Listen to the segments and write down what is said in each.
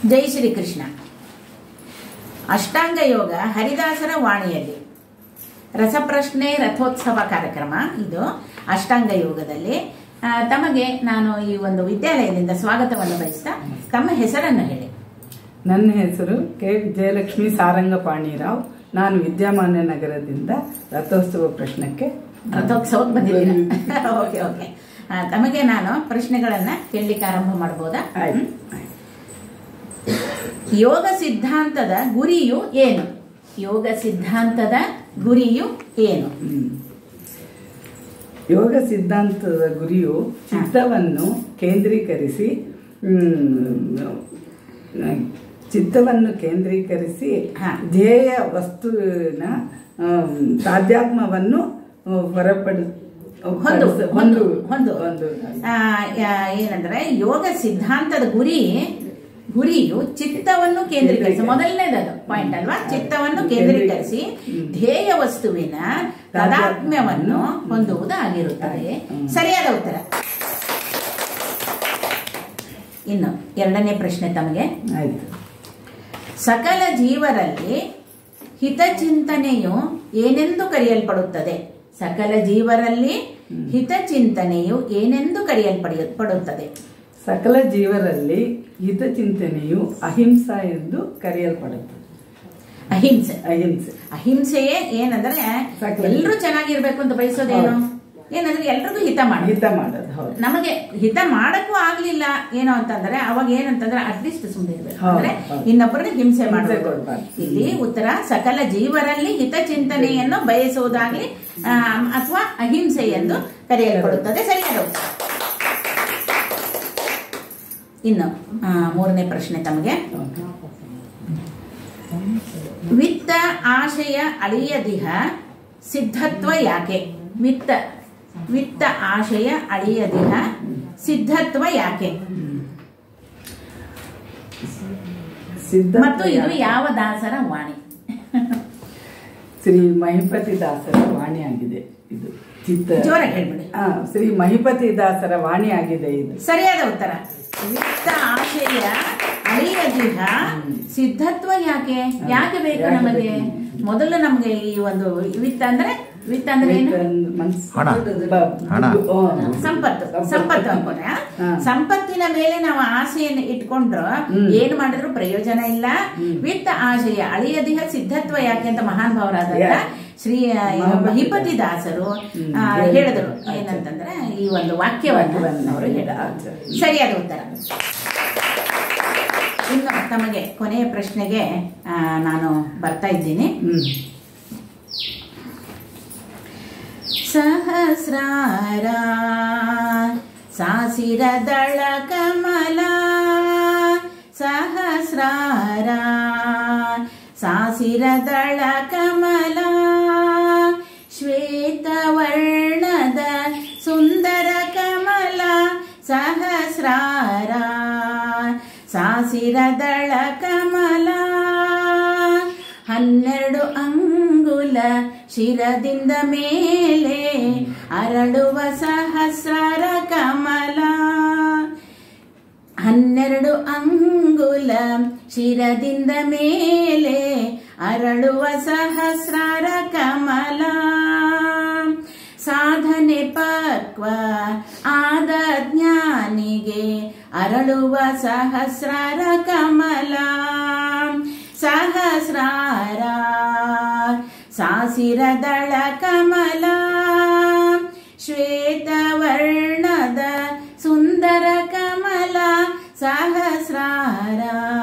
ಜೈ ಶ್ರೀ ಕೃಷ್ಣ. ಅಷ್ಟಾಂಗ ಯೋಗ ಹರಿದಾಸರ ವಾಣಿಯಲ್ಲಿ ರಸಪ್ರಶ್ನೆ ರಥೋತ್ಸವ ಕಾರ್ಯಕ್ರಮ. ಇದು ಅಷ್ಟಾಂಗ ಯೋಗದಲ್ಲಿ ತಮಗೆ ನಾನು ಈ ಒಂದು ವಿದ್ಯಾಲಯದಿಂದ ಸ್ವಾಗತವನ್ನು ಬಯಸ್ತಾ ತಮ್ಮ ಹೆಸರನ್ನು ಹೇಳಿ. ನನ್ನ ಹೆಸರು ಕೆ ವಿಜಯಲಕ್ಷ್ಮಿ ಸಾರಂಗಪಾಣಿರಾವ್. ನಾನು ವಿದ್ಯಾಮಾನ್ಯ ನಗರದಿಂದ ರಥೋತ್ಸವಕ್ಕೆ ಬಂದಿದ್ದೀನಿ. Okay okay. ತಮಗೆ ನಾನು ಪ್ರಶ್ನೆಗಳನ್ನ ಕೇಳಲಿಕ್ಕೆ ಆರಂಭ ಮಾಡಬಹುದಾ? ಯೋಗ ಸಿದ್ಧಾಂತದ ಗುರಿಯು ಏನು? ಯೋಗ ಸಿದ್ಧಾಂತದ ಗುರಿಯು ಏನು? ಯೋಗ ಸಿದ್ಧಾಂತದ ಗುರಿಯು ಚಿತ್ತವನ್ನು ಕೇಂದ್ರೀಕರಿಸಿ ಧ್ಯೇಯ ವಸ್ತುವಿನ ತಾಧ್ಯಾತ್ಮವನ್ನು ಏನಂದ್ರೆ ಯೋಗ ಸಿದ್ಧಾಂತದ ಗುರಿಯು ಚಿತ್ತವನ್ನು ಕೇಂದ್ರೀಕರಿಸಿ, ಮೊದಲನೇದದು ಪಾಯಿಂಟ್ ಅಲ್ವಾ? ಚಿತ್ತವನ್ನು ಕೇಂದ್ರೀಕರಿಸಿ ಧ್ಯೇಯ ವಸ್ತುವಿನ ತಾದಾತ್ಮ್ಯವನ್ನು ಹೊಂದುವುದಾಗಿರುತ್ತದೆ. ಸರಿಯಾದ ಉತ್ತರ. ಇನ್ನು ಎರಡನೇ ಪ್ರಶ್ನೆ ತಮಗೆ. ಸಕಲ ಜೀವರಲ್ಲಿ ಹಿತಚಿಂತನೆಯು ಏನೆಂದು ಕರೆಯಲ್ಪಡುತ್ತದೆ? ಸಕಲ ಜೀವರಲ್ಲಿ ಹಿತಚಿಂತನೆಯು ಏನೆಂದು ಕರೆಯಲ್ಪಡುತ್ತದೆ? ಸಕಲ ಜೀವರಲ್ಲಿ ಹಿತಚಿಂತನೆಯು ಅಹಿಂಸಾ ಎಂದು ಕರೆಯಲ್ಪಡುತ್ತದೆ. ಅಹಿಂಸೆಯೇ ಏನಂದ್ರೆ ಎಲ್ಲರೂ ಚೆನ್ನಾಗಿರ್ಬೇಕು ಅಂತ ಬಯಸೋದೇನು? ಏನಂದ್ರೆ ಎಲ್ರಿಗೂ ಹಿತ ಮಾಡೋದು. ನಮಗೆ ಹಿತ ಮಾಡಕ್ಕೂ ಆಗ್ಲಿಲ್ಲ ಏನೋ ಅಂತಂದ್ರೆ ಅವಾಗ ಏನಂತಂದ್ರೆ ಅಟ್ಲೀಸ್ಟ್ ಸುಮ್ಮನೆ ಇರ್ಬೇಕು, ಅಂದ್ರೆ ಇನ್ನೊಬ್ಬರಿಗೆ ಹಿಂಸೆ ಮಾಡಬೇಕು. ಇಲ್ಲಿ ಉತ್ತರ ಸಕಲ ಜೀವರಲ್ಲಿ ಹಿತಚಿಂತನೆಯನ್ನು ಬಯಸುವುದಾಗ್ಲಿ ಅಥವಾ ಅಹಿಂಸೆ ಎಂದು ಕರೆಯಲ್ಪಡುತ್ತದೆ. ಸರಿಯಾದ ಉತ್ತರ. ಇನ್ನು ಮೂರನೇ ಪ್ರಶ್ನೆ ತಮಗೆ. ವಿತ್ತ ಆಶಯ ಅಳಿಯದಿಹ ಸಿದ್ಧತ್ವ ಯಾಕೆ? ವಿತ್ತ ಆಶಯ ಅಳಿಯದಿಹ ಸಿದ್ಧತ್ವ ಯಾಕೆ? ಮತ್ತು ಇದು ಯಾವ ದಾಸರ ವಾಣಿ? ಶ್ರೀ ಮಹಿಪತಿ ದಾಸರ ವಾಣಿ ಆಗಿದೆ. ಇದು ಜೋರಾಗಿ ಹೇಳ್ಬಿಡಿ. ಶ್ರೀ ಮಹಿಪತಿ ದಾಸರ ವಾಣಿ ಆಗಿದೆ. ಇದು ಸರಿಯಾದ ಉತ್ತರ. ವಿತ್ತ ಆಶಯ ಅಳಿಯದಿಹ ಸಿದ್ಧತ್ವ ಯಾಕೆ? ಯಾಕೆ ಬೇಕು ನಮಗೆ? ಮೊದಲು ನಮ್ಗೆ ಈ ಒಂದು ವಿತ್ತ ಅಂದ್ರೆ ಏನು? ಸಂಪತ್ತು ಅನ್ಕೊಂಡ್ರೆ ಸಂಪತ್ತಿನ ಮೇಲೆ ನಾವು ಆಸೆಯನ್ನು ಇಟ್ಕೊಂಡ್ರು ಏನ್ ಮಾಡಿದ್ರು ಪ್ರಯೋಜನ ಇಲ್ಲ. ವಿತ್ತ ಆಶಯ ಅಳಿಯದಿಹ ಸಿದ್ಧತ್ವ ಯಾಕೆ ಅಂತ ಮಹಾನ್ ಭಾವರಾದ ಶ್ರೀ ಮಹಿಪತಿ ದಾಸರು ಹೇಳಿದ್ರು. ಏನಂತಂದ್ರೆ ಈ ಒಂದು ವಾಕ್ಯವನ್ನು ಅವರು ಹೇಳಿದ್ರು. ಸರಿಯಾದ ಉತ್ತರ. ಇನ್ನು ತಮಗೆ ಕೊನೆಯ ಪ್ರಶ್ನೆಗೆ ನಾನು ಬರ್ತಾ ಇದ್ದೀನಿ. ಸಹಸ್ರಾರ ಸಾಸಿರದಳ ಕಮಲ, ಸಹಸ್ರಾರ ಸಾಸಿರದಳ ಕಮಲ, ಶ್ವೇತವರ್ಣದ ಸುಂದರ ಕಮಲ, ಸಹಸ್ರಾರ ಸಾಸಿರದಳ ಕಮಲ, 12 ಅಂಗುಲ ಶಿರದಿಂದ ಮೇಲೆ ಅರಳುವ ಸಹಸ್ರಾರ ಕಮಲ, 12 ಅಂಗುಲ ಶಿರದಿಂದ ಮೇಲೆ ಅರಳುವ ಸಹಸ್ರಾರ ಕಮಲ, ಸಾಧನೆ ಪಕ್ವ ಆದ ಜ್ಞಾನಿಗೆ ಅರಳುವ ಸಹಸ್ರಾರ ಕಮಲ, ಸಹಸ್ರಾರ ಸಾಸಿರದಳ ಕಮಲ, ಶ್ವೇತವರ್ಣದ ಸುಂದರ ಕಮಲ, ಸಹಸ್ರಾರ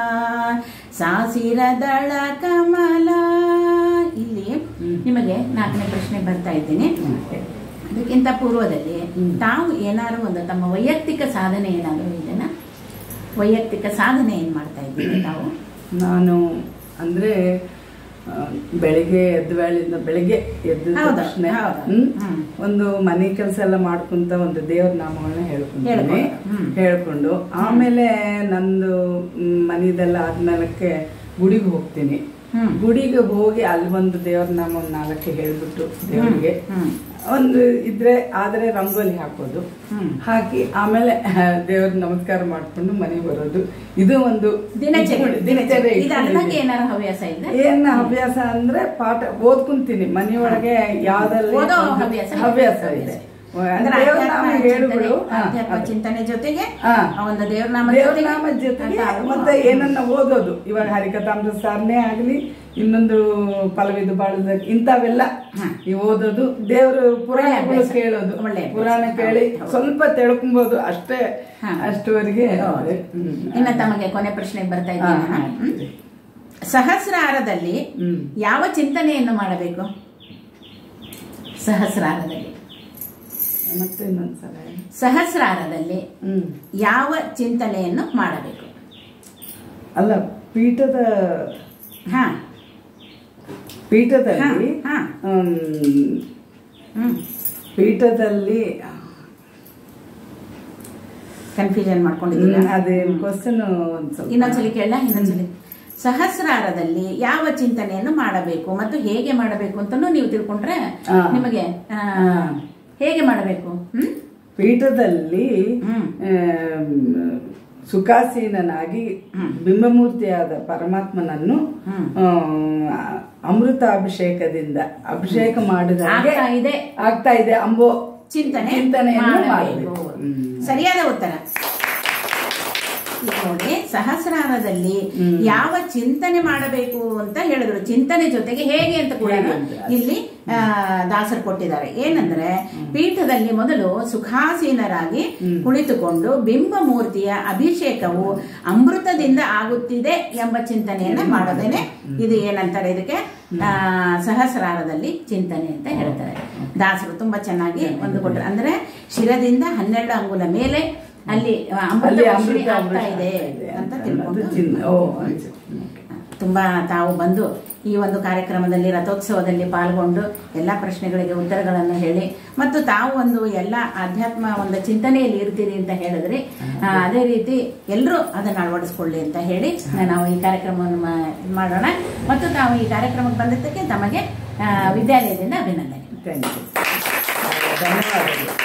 ಸಾಸಿರದಳ ಕಮಲ. ಇಲ್ಲಿ ನಿಮಗೆ 4ನೇ ಪ್ರಶ್ನೆ ಬರ್ತಾ ಇದ್ದೀನಿ. ಅದಕ್ಕಿಂತ ಪೂರ್ವದಲ್ಲಿ ತಾವು ಏನಾದ್ರು ಒಂದು ತಮ್ಮ ವೈಯಕ್ತಿಕ ಸಾಧನೆ ಏನಾದರೂ ಇದೆನಾ? ವೈಯಕ್ತಿಕ ಸಾಧನೆ ಏನ್ ಮಾಡ್ತಾ ಇದ್ದೀನಿ ತಾವು? ನಾನು ಅಂದ್ರೆ ಬೆಳಿಗ್ಗೆ ಎದ್ದ ತಕ್ಷಣ ಒಂದು ಮನೆ ಕೆಲಸ ಎಲ್ಲ ಮಾಡ್ಕೊಂತ ಒಂದು ದೇವ್ರ ನಾಮಗಳನ್ನ ಹೇಳ್ಕೊಂಡು ಆಮೇಲೆ ನಂದು ಮನೆದೆಲ್ಲ ಆದ್ಮೇಲಕ್ಕೆ ಗುಡಿಗೆ ಹೋಗ್ತೀನಿ. ಗುಡಿಗೆ ಹೋಗಿ ಅಲ್ಲಿ ಒಂದು ದೇವ್ರ ನಾಮ 4 ಹೇಳ್ಬಿಟ್ಟು ದೇವ್ರಿಗೆ ಒಂದು ಇದ್ರೆ ಆದ್ರೆ ರಂಗೋಲಿ ಹಾಕೋದು, ಹಾಕಿ ಆಮೇಲೆ ದೇವ್ರ ನಮಸ್ಕಾರ ಮಾಡ್ಕೊಂಡು ಮನೆಗೆ ಬರೋದು. ಇದು ಒಂದು ದಿನಚರಿ. ಏನಾರ ಹವ್ಯಾಸ ಇದೆ? ಏನ್ ಹವ್ಯಾಸ ಅಂದ್ರೆ ಪಾಠ ಓದ್ಕೊಂತೀನಿ ಮನೆಯೊಳಗೆ, ಯಾವ್ದಲ್ಲಿ ಹವ್ಯಾಸ ಇದೆ. ಚಿಂತನೆ ಜೊತೆಗೆ ಒಂದು ದೇವ್ರನಾಮ ಜೊತೆಗೆ ಮತ್ತೆ ಏನನ್ನ ಓದೋದು. ಇವಾಗ ಹರಿಕಥಾಮೃತ ಸಾಧನೆ ಆಗ್ಲಿ, ಇನ್ನೊಂದು ಫಲವಿದು ಬಾಳುದ, ಇಂಥವೆಲ್ಲ ಓದೋದು, ದೇವ್ರ ಪುರಾಣಗಳು ಕೇಳೋದು. ಪುರಾಣ ಕೇಳಿ ಸ್ವಲ್ಪ ತಿಳ್ಕೊಂಬೋದು ಅಷ್ಟೇ. ಅಷ್ಟುವರೆಗೆ. ಇನ್ನ ತಮಗೆ ಕೊನೆ ಪ್ರಶ್ನೆಗೆ ಬರ್ತಾ ಇದ್ದೀನಿ. ಸಹಸ್ರಾರದಲ್ಲಿ ಯಾವ ಚಿಂತನೆಯನ್ನು ಮಾಡಬೇಕು? ಸಹಸ್ರಾರದಲ್ಲಿ ಮತ್ತೆ ಇನ್ನೊಂದ್ಸಲ. ಸಹಸ್ರಾರದಲ್ಲಿ ಯಾವ ಚಿಂತನೆಯನ್ನು ಮಾಡಬೇಕು? ಅಲ್ಲ, ಪೀಠದಲ್ಲಿ ಕನ್ಫ್ಯೂಷನ್ ಮಾಡ್ಕೊಂಡಿದ್ದೀನಿ. ಅದೇನು ಕ್ವಶನ್ ಇನ್ನೊಂದ್ಸಲಿ ಕೇಳ. ಇನ್ನೊಂದ್ಸಲಿ. ಸಹಸ್ರಾರದಲ್ಲಿ ಯಾವ ಚಿಂತನೆಯನ್ನು ಮಾಡಬೇಕು ಮತ್ತು ಹೇಗೆ ಮಾಡಬೇಕು ಅಂತನೂ ನೀವು ತಿಳ್ಕೊಂಡ್ರೆ ನಿಮಗೆ ಹೇಗೆ ಮಾಡಬೇಕು? ಪೀಠದಲ್ಲಿ ಸುಖಾಸೀನನಾಗಿ ಬಿಂಬಮೂರ್ತಿಯಾದ ಪರಮಾತ್ಮನನ್ನು ಅಮೃತಾಭಿಷೇಕದಿಂದ ಅಭಿಷೇಕ ಮಾಡಿದ ಆಗ್ತಾ ಇದೆ ಅಂಬೋ ಚಿಂತನೆಯನ್ನು ಮಾಡಬೇಕು. ಸರಿಯಾದ ಉತ್ತರ. ನೋಡಿ, ಸಹಸ್ರಾರದಲ್ಲಿ ಯಾವ ಚಿಂತನೆ ಮಾಡಬೇಕು ಅಂತ ಹೇಳಿದ್ರು. ಚಿಂತನೆ ಜೊತೆಗೆ ಹೇಗೆ ಅಂತ ಕೂಡ ಇಲ್ಲಿ ದಾಸರು ಕೊಟ್ಟಿದ್ದಾರೆ. ಏನಂದ್ರೆ, ಪೀಠದಲ್ಲಿ ಮೊದಲು ಸುಖಾಸೀನರಾಗಿ ಕುಳಿತುಕೊಂಡು ಬಿಂಬ ಮೂರ್ತಿಯ ಅಭಿಷೇಕವು ಅಮೃತದಿಂದ ಆಗುತ್ತಿದೆ ಎಂಬ ಚಿಂತನೆಯನ್ನ ಮಾಡೋದೇನೆ ಇದು ಏನಂತಾರೆ, ಇದಕ್ಕೆ ಸಹಸ್ರಾರದಲ್ಲಿ ಚಿಂತನೆ ಅಂತ ಹೇಳ್ತಾರೆ. ದಾಸರು ತುಂಬಾ ಚೆನ್ನಾಗಿ ಒಂದು ಕೊಟ್ಟರು. ಅಂದ್ರೆ ಶಿರದಿಂದ 12 ಅಂಗುಲ ಮೇಲೆ ಅಲ್ಲಿ ಅಮೃತ ಆಗ್ತಾ ಇದೆ ಅಂತ ತಿಳ್ಕೊಂಡು ತುಂಬಾ ತಾವು ಬಂದು ಈ ಒಂದು ಕಾರ್ಯಕ್ರಮದಲ್ಲಿ ರಥೋತ್ಸವದಲ್ಲಿ ಪಾಲ್ಗೊಂಡು ಎಲ್ಲ ಪ್ರಶ್ನೆಗಳಿಗೆ ಉತ್ತರಗಳನ್ನು ಹೇಳಿ ಮತ್ತು ತಾವು ಒಂದು ಎಲ್ಲ ಆಧ್ಯಾತ್ಮ ಒಂದು ಚಿಂತನೆಯಲ್ಲಿ ಇರ್ತೀರಿ ಅಂತ ಹೇಳಿದ್ರಿ. ಅದೇ ರೀತಿ ಎಲ್ಲರೂ ಅದನ್ನು ಅಳವಡಿಸ್ಕೊಳ್ಳಿ ಅಂತ ಹೇಳಿ ನಾವು ಈ ಕಾರ್ಯಕ್ರಮವನ್ನು ಮಾಡೋಣ. ಮತ್ತು ತಾವು ಈ ಕಾರ್ಯಕ್ರಮಕ್ಕೆ ಬಂದಿದ್ದಕ್ಕೆ ತಮಗೆ ವಿದ್ಯಾಲಯದಿಂದ ಅಭಿನಂದನೆ. Thank you. ಧನ್ಯವಾದಗಳು.